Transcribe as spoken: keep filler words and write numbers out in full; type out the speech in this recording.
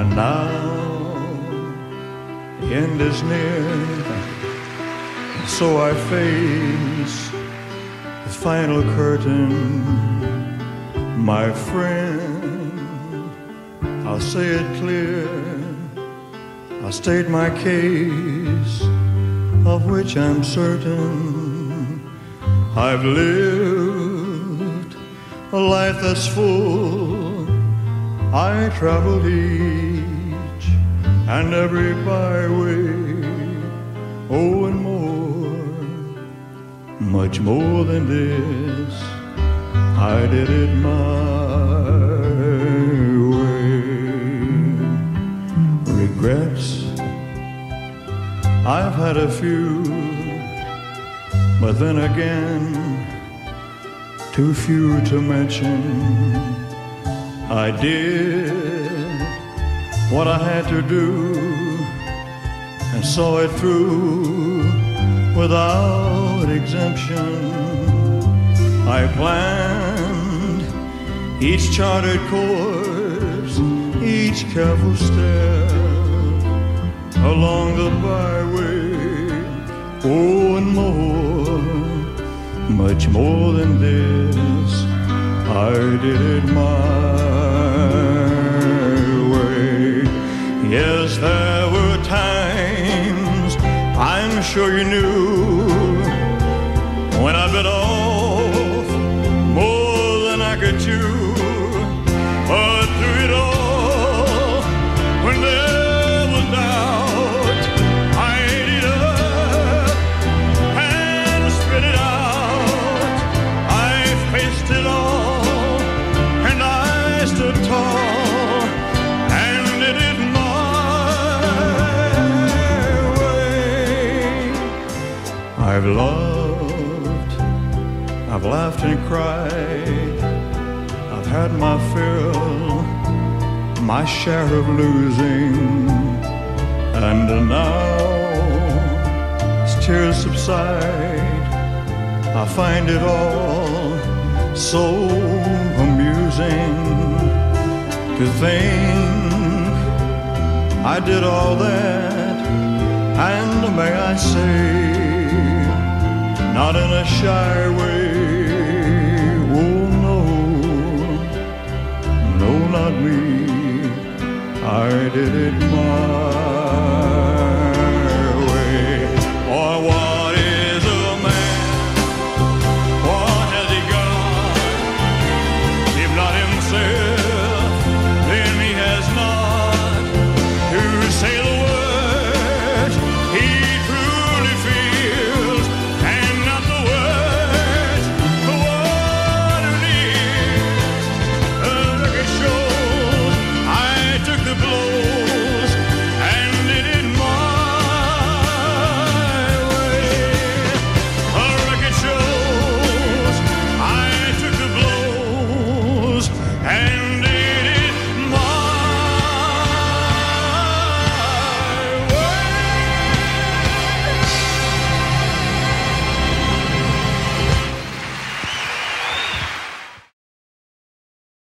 And now the end is near, so I face the final curtain. My friend, I'll say it clear, I'll state my case, of which I'm certain. I've lived a life that's full. I traveled each and every byway, oh, and more, much more than this. I did it my way. Regrets, I've had a few, but then again, too few to mention. I did what I had to do and saw it through without exemption. I planned each charted course, each careful step along the byway, oh, and more, much more than this. I did it my way. Yes, there were times, I'm sure you knew, when I bit off more than I could chew. But through it all, when there was doubt, I ate it up and spit it out. I faced it all, and I stood tall and did it my way. I've loved, I've laughed and cried, I've had my fill, my share of losing, and now as tears subside, I find it all so amusing to think I did all that, and may I say, not in a shy way.